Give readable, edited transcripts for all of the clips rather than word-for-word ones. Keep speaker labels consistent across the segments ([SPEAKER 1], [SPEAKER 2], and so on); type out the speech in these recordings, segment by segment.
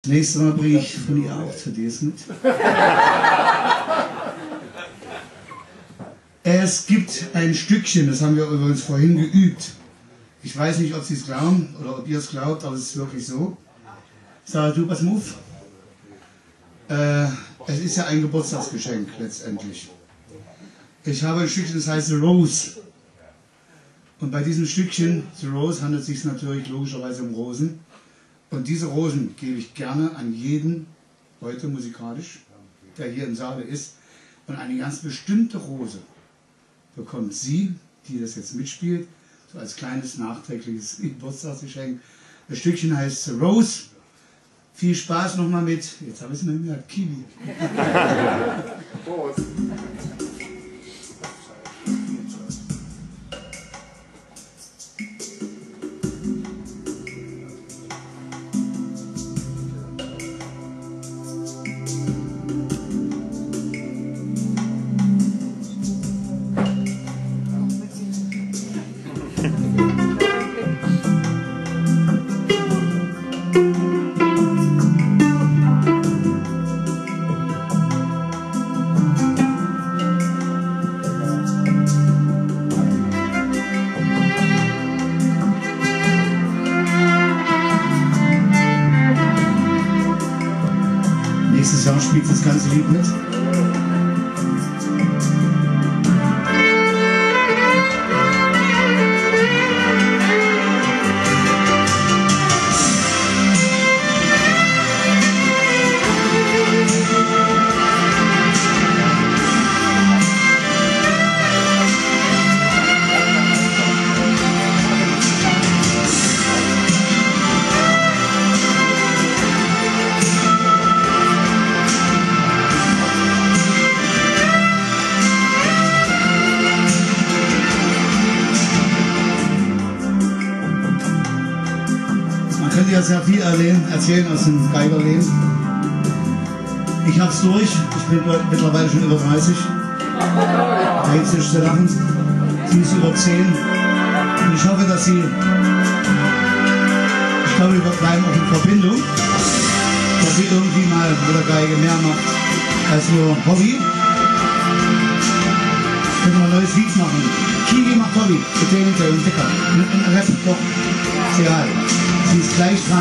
[SPEAKER 1] Nächstes Mal bringe ich von ihr auch CDs mit. Es gibt ein Stückchen, das haben wir übrigens vorhin geübt. Ich weiß nicht, ob Sie es glauben oder ob ihr es glaubt, aber es ist wirklich so. Sarah, du, pass auf. Es ist ja ein Geburtstagsgeschenk letztendlich. Ich habe ein Stückchen, das heißt The Rose. Und bei diesem Stückchen, The Rose, handelt es sich natürlich logischerweise um Rosen. Und diese Rosen gebe ich gerne an jeden, heute musikalisch, der hier im Saale ist. Und eine ganz bestimmte Rose bekommt sie, die das jetzt mitspielt, so als kleines nachträgliches Geburtstagsgeschenk. Das Stückchen heißt The Rose. Viel Spaß nochmal mit, jetzt habe ich es mir gemerkt, Kiwi. Prost. Nächstes Jahr spielt das ganze Lied mit. Ich könnte ja sehr viel erzählen aus dem Geigerleben. Ich hab's durch, ich bin mittlerweile schon über 30. Da gibt's nichts zu lachen. Sie ist über 10. Und ich hoffe, dass sie, ich glaube, wir bleiben auch in Verbindung, dass sie irgendwie mal mit der Geige mehr macht als nur Hobby. Können wir ein neues Lied machen. Kiwi macht Hobby, mit dem und Dicker. Ein Rap, doch, ist egal. Sie ist gleich dran.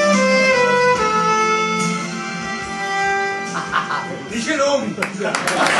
[SPEAKER 1] Nicht gelungen!